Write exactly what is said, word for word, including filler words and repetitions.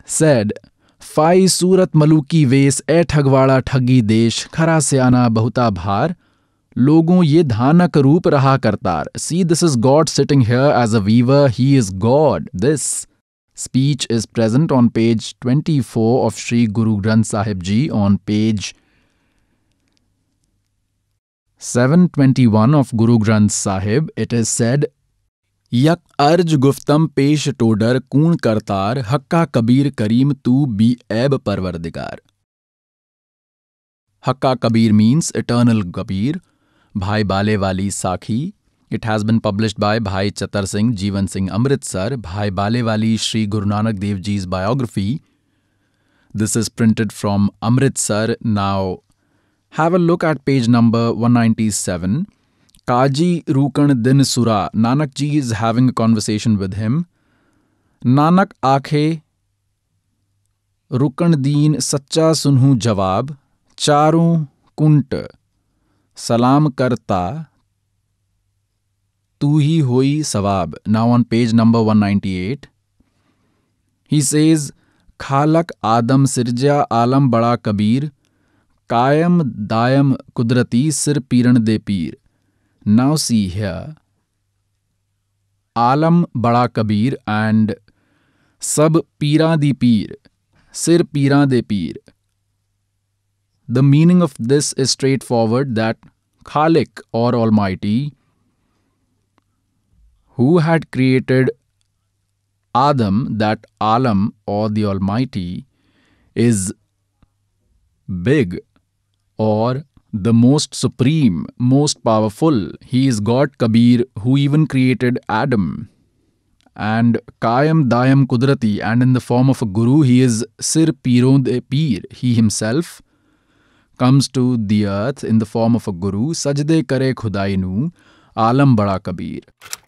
said, "Fai surat maluki ves e ठगवाड़ा ठगी देश खरा स्याना बहुता भार लोगों ये धानक रूप रहा Kartar." See, this is God sitting here as a weaver. He is God. This speech is present on page twenty-four of Sri Guru Granth Sahib Ji. On page seven twenty-one of Guru Granth Sahib, it is said, "Yak arj guftam pesh todar koon kartar hakka kabir kareem tu bi aib parvardigar." Hakka Kabir means eternal Kabir. Bhai Bale Wali Sakhi. It has been published by Bhai Chatar Singh Jeevan Singh Amritsar. Bhai Bale Wali Shri Guru Nanak Dev Ji's biography. This is printed from Amritsar. Now have a look at page number one ninety-seven. Kaji Rukan Din Sura. Nanak Ji is having a conversation with him. Nanak Aakhe Rukan Deen Sacha Sunhu Jawab Charon Kunt Salam Karta Tu Hi Hoi Sawab. Now on page number one ninety-eight, he says, Khalak Adam Sirja Alam Bada Kabir Kayam Dayam Kudrati Sir Piran De Pir. Now see here, Alam Bada Kabir and Sab Pira Di Pir, Sir Pira De Pir. The meaning of this is straightforward, that Khalik or Almighty, who had created Adam, that Alam or the Almighty, is big or the most supreme, most powerful. He is God Kabir, who even created Adam. And Kayam Dayam Kudrati, and in the form of a Guru, he is Sir Piron De Pir. He himself comes to the earth in the form of a Guru. Sajde kare khudai nu, Alam Bada Kabir.